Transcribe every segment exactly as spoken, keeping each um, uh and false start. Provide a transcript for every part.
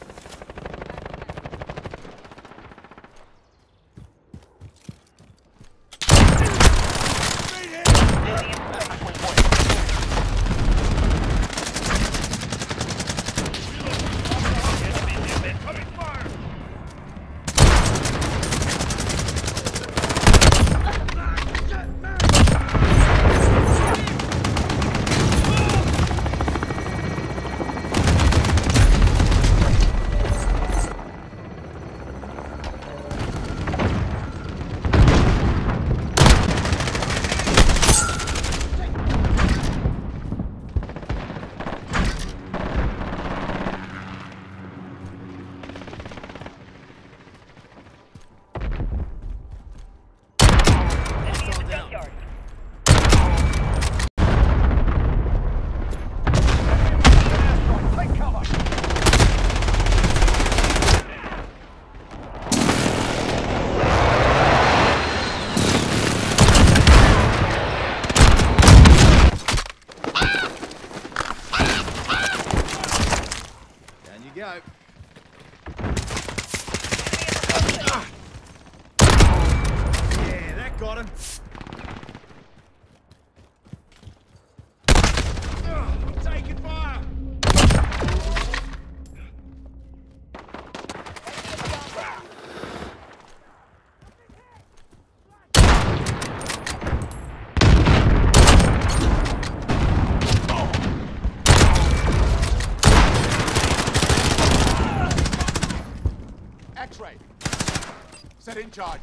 X-ray. Set in charge.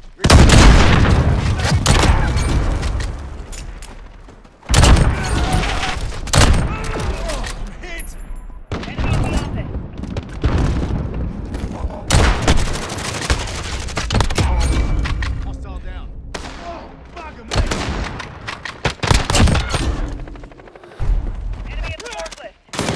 Hit! Enemy in the office. Hostile down. Oh, bugger me! Enemy at the forklift.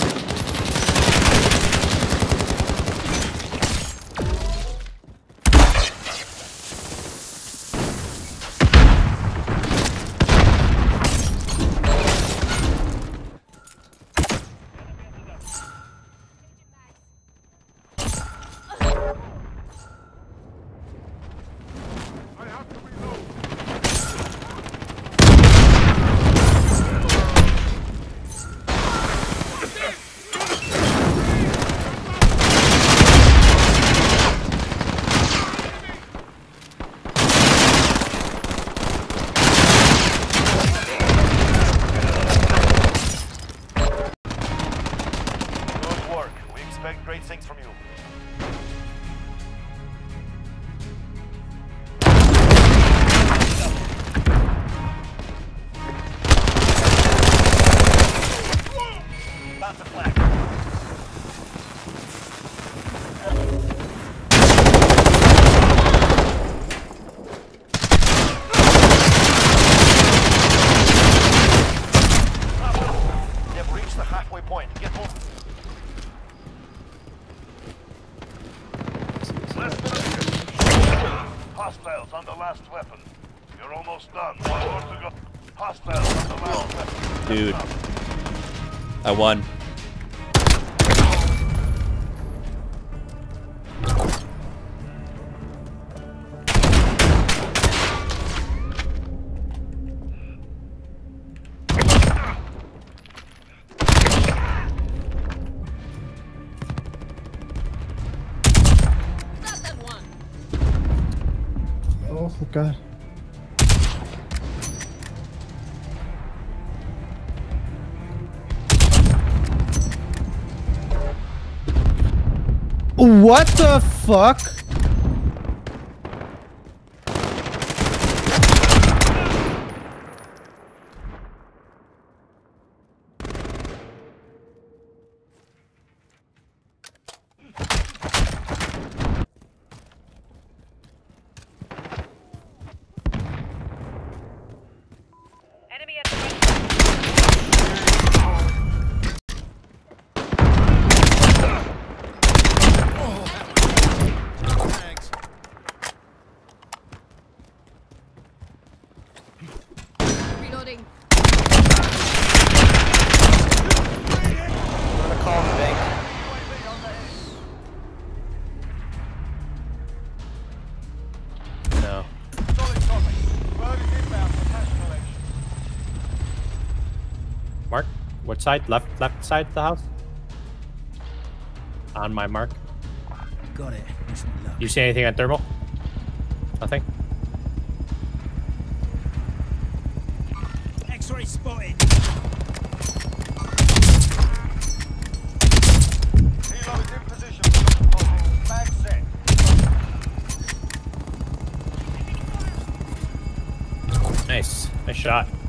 Expect great things from you. Plant the flag. They've reached the halfway point. Get moving. Hostiles on the last weapon. You're almost done. One more to go. Hostiles on the last weapon. Dude. I won. Oh God. What the fuck? Enemy at the right. Which side? Left left side of the house? On my mark. Got it. Wish me luck. You see anything on thermal? Nothing? X-ray spotted. Helo is in position. Mag set. Nice. Nice shot.